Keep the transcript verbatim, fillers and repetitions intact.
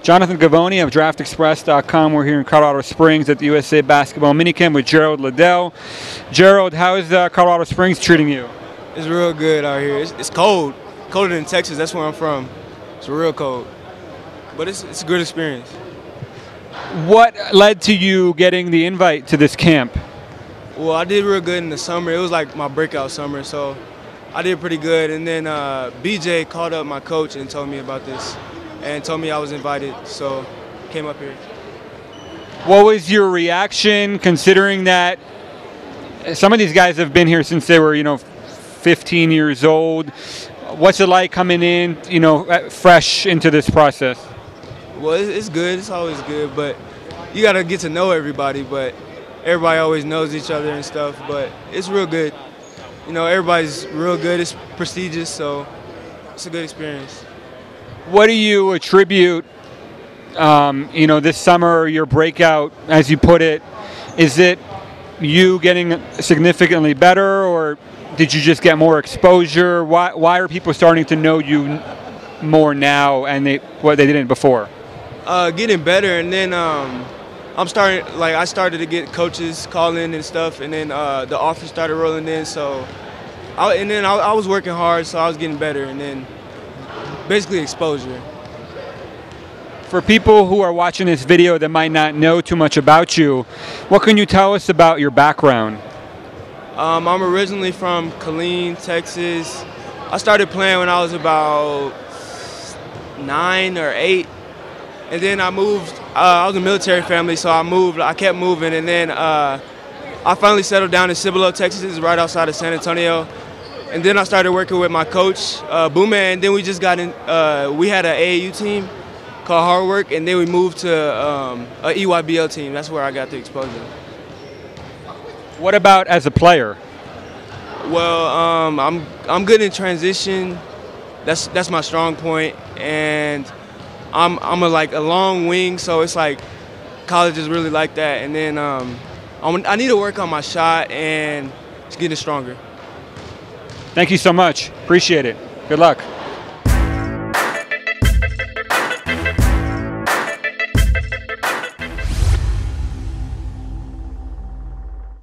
Jonathan Givony of Draft Express dot com. We're here in Colorado Springs at the U S A Basketball Minicamp with Gerald Liddell. Gerald, how is uh, Colorado Springs treating you? It's real good out here. It's, it's cold, colder than Texas. That's where I'm from. It's real cold, but it's it's a good experience. What led to you getting the invite to this camp? Well, I did real good in the summer. It was like my breakout summer, so I did pretty good. And then uh, B J called up my coach and told me about this, and told me I was invited, so came up here. What was your reaction, considering that some of these guys have been here since they were, you know, fifteen years old? What's it like coming in, you know, fresh into this process? Well, it's good. It's always good, but you got to get to know everybody. But everybody always knows each other and stuff. But it's real good. You know, everybody's real good. It's prestigious, so it's a good experience. What do you attribute, um, you know, this summer, your breakout, as you put it? Is it you getting significantly better, or did you just get more exposure? Why, why are people starting to know you more now and they, what they didn't before? Uh, getting better, and then um, I'm starting, like I started to get coaches calling and stuff, and then uh, the offers started rolling in, so, I, and then I, I was working hard, so I was getting better, and then basically exposure. For people who are watching this video that might not know too much about you, what can you tell us about your background? Um, I'm originally from Killeen, Texas. I started playing when I was about nine or eight. And then I moved, uh, I was a military family, so I moved, I kept moving, and then uh, I finally settled down in Cibolo, Texas. It's right outside of San Antonio. And then I started working with my coach, uh, Booma, and then we just got in, uh, we had an A A U team called Hard Work, and then we moved to um, a E Y B L team. That's where I got the exposure. What about as a player? Well, um, I'm, I'm good in transition. That's, that's my strong point, and I'm I'm a like a long wing, so it's like college is really like that. And then um, I'm, I need to work on my shot and just getting stronger. Thank you so much. Appreciate it. Good luck.